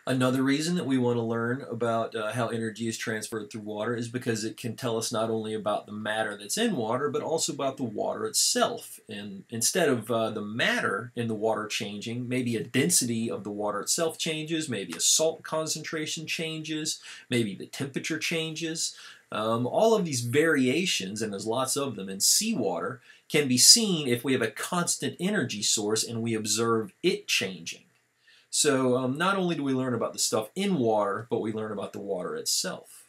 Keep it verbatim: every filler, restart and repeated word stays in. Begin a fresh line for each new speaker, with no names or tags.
Another reason that we want to learn about uh, how energy is transferred through water is because it can tell us not only about the matter that's in water, but also about the water itself. And instead of uh, the matter in the water changing, maybe a density of the water itself changes, maybe a salt concentration changes, maybe the temperature changes. Um, all of these variations, and there's lots of them in seawater, can be seen if we have a constant energy source and we observe it changing. So um, not only do we learn about the stuff in water, but we learn about the water itself.